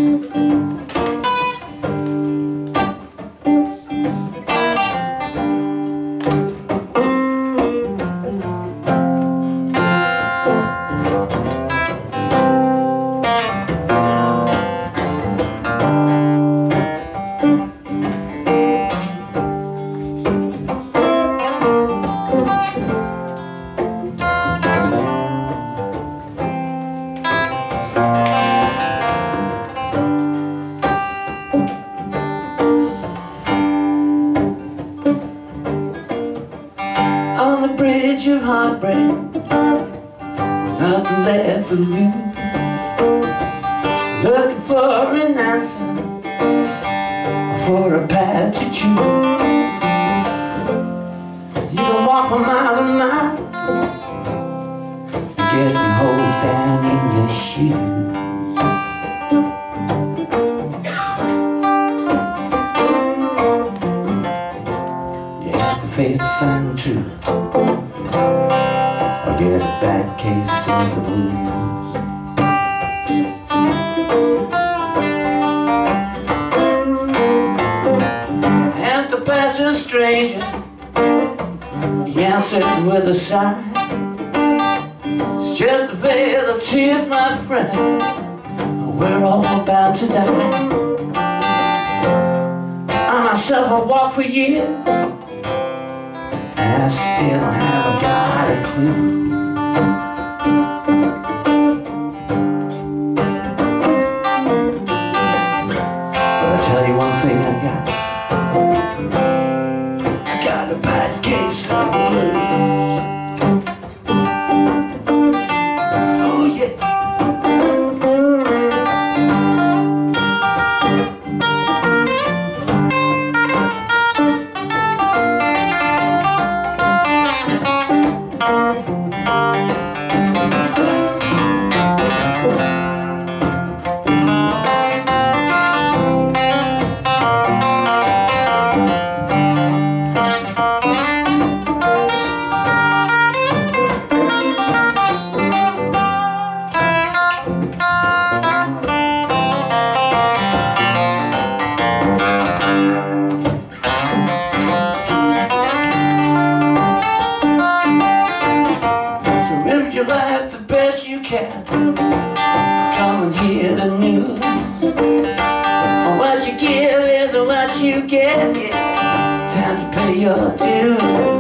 On the bridge of heartbreak, nothing left to lose. Looking for an answer, for a path to choose. You can walk for miles and miles, getting holes down in your shoes. You have to face the final truth, or get a bad case of the blues. Ask the pastor stranger, he answered with a sigh. It's just a veil of tears, my friend, we're all about to die. I myself have walked for years, and I still haven't got a clue. But I'll tell you one thing I got a bad case of the blues. Oh yeah. Your life the best you can, come and hear the news. What you give is what you get, yeah. Time to pay your dues.